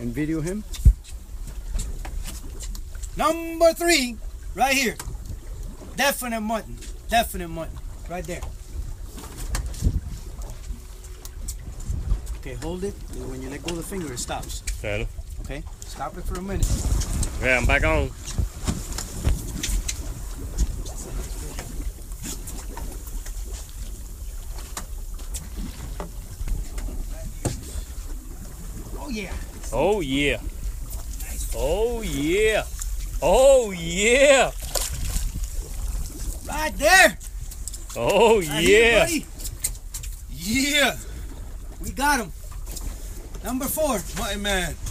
and video him. Number 3, right here. Definite mutton. Definite mutton. Right there. Okay, hold it. When you let go of the finger, it stops. Got it. Okay? Stop it for a minute. Yeah, I'm back on. Oh, yeah. Oh, yeah. Oh, yeah. Oh, yeah. Right there. Oh, Right here, yeah. buddy. Yeah. We got him. Number 4. Mutton man.